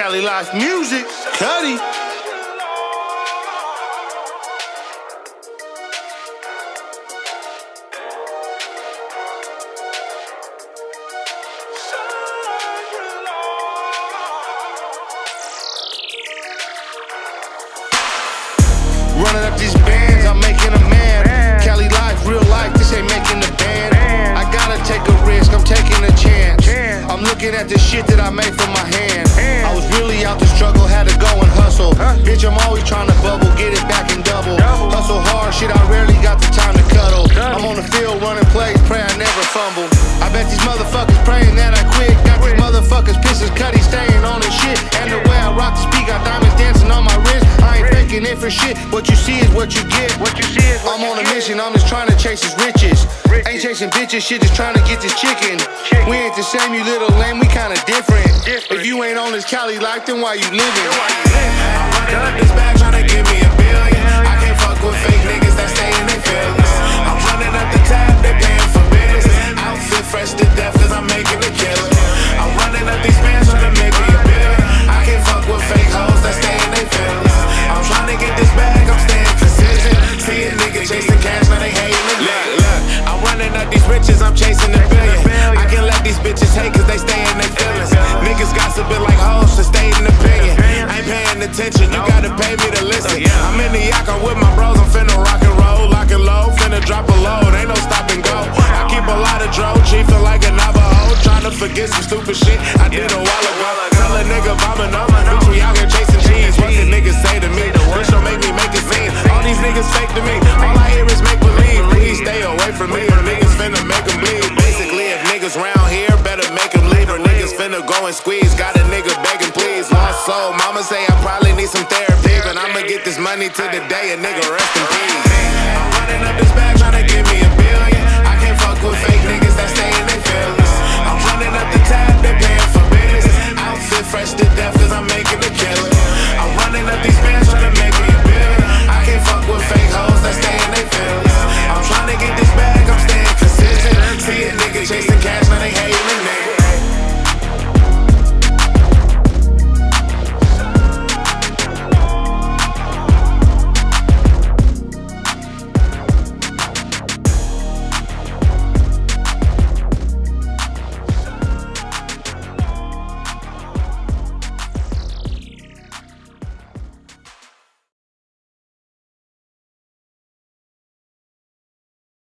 Cali Life Music, Cuddy. Running up these bands, I'm making a man. Cali Life, real life, this ain't making the band. I gotta take a risk, I'm taking a chance. I'm looking at the shit that I made from my hand. I was really out to struggle, had to go and hustle. Bitch, I'm always trying to bubble, get it back and double. Hustle hard, shit, I rarely got the time to cuddle. I'm on the field running plays, pray I never fumble. I bet these motherfuckers praying that I quit. Got these motherfuckers pissing Cuddy staying on this shit. And the way I rock this beat, got diamonds dancing on my wrist. I ain't faking it for shit, what you see is what you get. I'm on a mission, I'm just trying to chase his riches. Ain't chasing bitches, shit, just trying to get this chicken. We ain't the same, you little lame, we kinda different. If you ain't on this Cali life, then why you living? I'm running up this bag trying to give me $1 billion. I can't fuck with fake niggas that stay in their feelings. I'm running up the tab, they paying for business. Outfit fresh to death cause I'm making a killing. I'm running up these bands trying to make me $1 billion. I can't fuck with fake hoes that stay in their feelings. I'm trying to get this bag, I'm staying consistent. See a nigga chasing cash, now they hating the nigga. Look, I'm running up these riches, I'm chasing $1 billion. I can let these bitches hate cause they stay in their feelings. Niggas gossiping like hoes to stay in opinion. I ain't paying attention, you gotta pay me to listen. I'm in the yacht, I'm with my bros, I'm finna rock and roll. Lock and low, finna drop a load, ain't no stop and go. I keep a lot of dro, chiefin' like a Navajo. Tryna forget some stupid shit I did a while ago. Tell a nigga bombing up, bitch, we out here chasing cheese. What the niggas say to me? Bitch, don't make me make a scene. All these niggas fake to me, all I hear is make believe. Please stay away from me, or niggas finna make them bleed. Basically, if niggas round here, better make them leave. Or niggas finna go and squeeze. Got a nigga begging please. Lost soul, mama say I probably need some therapy, but I'ma get this money to the day a nigga rest in peace. I'm running up this bag tryna give me $1